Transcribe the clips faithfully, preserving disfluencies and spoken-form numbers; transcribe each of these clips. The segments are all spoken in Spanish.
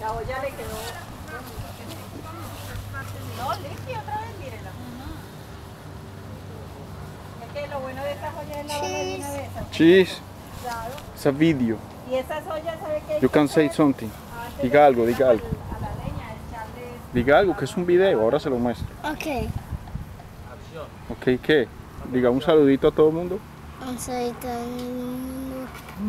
La olla le quedó... No, limpia otra vez, mírela. Es que lo bueno de esta olla es la olla de una vez. Cheese. Claro. It's a video. Y esas ollas, ¿sabe qué? You can say something. Diga algo, diga algo. A la leña, echarle... Diga algo, que es un video, ahora se lo muestro. Ok. Ok, ¿qué? Diga un saludito a todo el mundo. Un saludito a todo el mundo.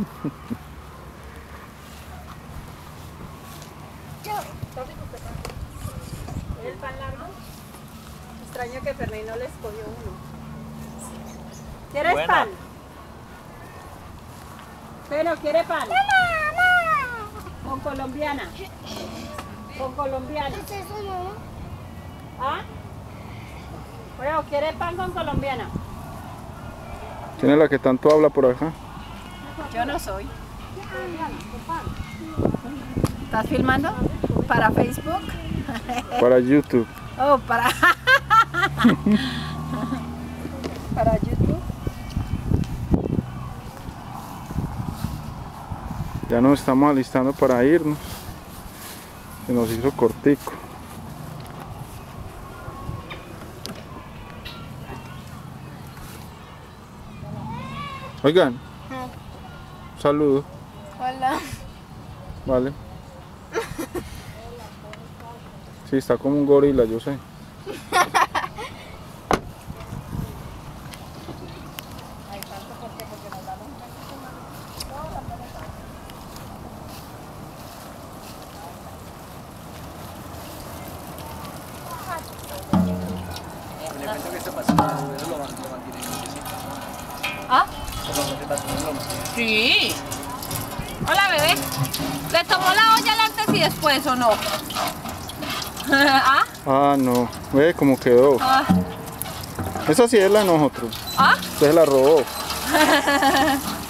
¿Es el pan largo? Extraño que Fernández no les cogió uno. ¿Quieres Buena. pan? Pero ¿quiere pan? Con colombiana. Con colombiana. ¿Qué es eso, mamá? ¿Ah? Bueno, ¿quiere pan con colombiana? ¿Quién es la que tanto habla por acá? Yo no soy. ¿Estás filmando? ¿Para Facebook? Para YouTube. Oh, para... para YouTube. Ya nos estamos alistando para irnos. Se nos hizo cortico. Oigan, un saludo. Hola. Vale. Sí, está como un gorila, yo sé. El evento que se pasó, eso lo mantiene. ¿Ah? Lo Sí. Hola, bebé. ¿Le tomó la olla antes y después o no? ¿Ah? Ah, no. Ve cómo quedó. ¿Ah? Esa sí es la de nosotros. ¿Ah? Usted se la robó.